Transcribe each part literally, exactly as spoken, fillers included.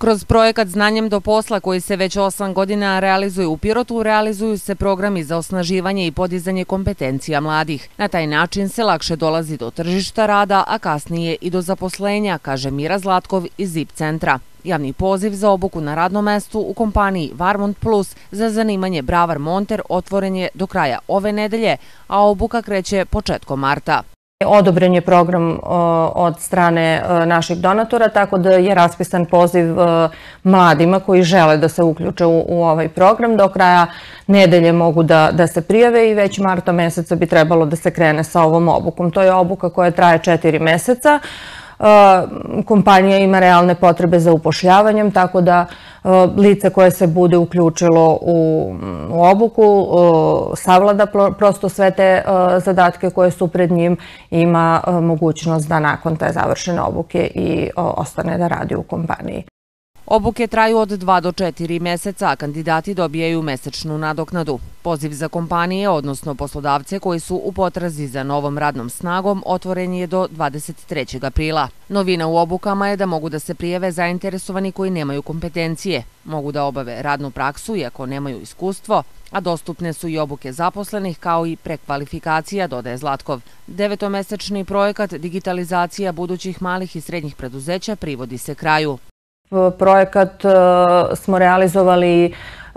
Kroz projekat Znanjem do posla koji se već osam godina realizuje u Pirotu, realizuju se programi za osnaživanje i podizanje kompetencija mladih. Na taj način se lakše dolazi do tržišta rada, a kasnije i do zaposlenja, kaže Mira Zlatkov iz Z I P centra. Javni poziv za obuku na radnom mestu u kompaniji Varmont Plus za zanimanje bravar monter otvoren je do kraja ove nedelje, a obuka kreće početkom marta. Odobren je program od strane naših donatora, tako da je raspisan poziv mladima koji žele da se uključe u ovaj program. Do kraja nedelje mogu da se prijave i već marta meseca bi trebalo da se krene sa ovom obukom. To je obuka koja traje četiri meseca. Kompanija ima realne potrebe za upošljavanjem, tako da lice koje se bude uključilo u obuku savlada prosto sve te zadatke koje su pred njim, ima mogućnost da nakon te završene obuke i ostane da radi u kompaniji. Obuke traju od dva do četiri meseca, a kandidati dobijaju mesečnu nadoknadu. Poziv za kompanije, odnosno poslodavce koji su u potrazi za novom radnom snagom, otvoren je do dvadeset trećeg aprila. Novina u obukama je da mogu da se prijave zainteresovani koji nemaju kompetencije. Mogu da obave radnu praksu iako nemaju iskustvo, a dostupne su i obuke zaposlenih kao i prekvalifikacija, dodaje Zlatkov. Devetomesečni projekat digitalizacija budućih malih i srednjih preduzeća privodi se kraju. Projekat smo realizovali,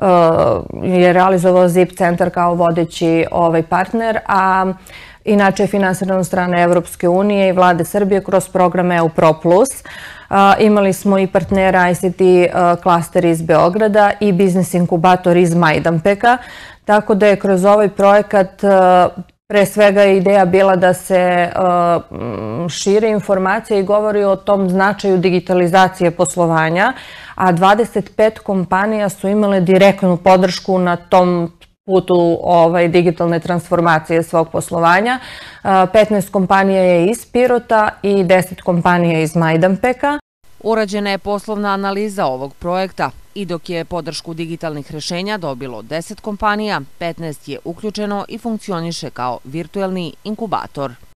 je realizovao Z I P centar kao vodeći partner, a inače je finansiran od strane Evropske unije i Vlade Srbije kroz program E U Pro plus. Imali smo i partnera I C T klaster iz Beograda i biznis inkubator iz Majdanpeka, tako da je kroz ovaj projekat pre svega je ideja bila da se šire informacije i govori o tom značaju digitalizacije poslovanja, a dvadeset pet kompanija su imale direktnu podršku na tom putu digitalne transformacije svog poslovanja. petnaest kompanija je iz Pirota i deset kompanija iz Majdanpeka. Urađena je poslovna analiza ovog projekta i dok je podršku digitalnih rešenja dobilo deset kompanija, petnaest je uključeno i funkcioniše kao virtuelni inkubator.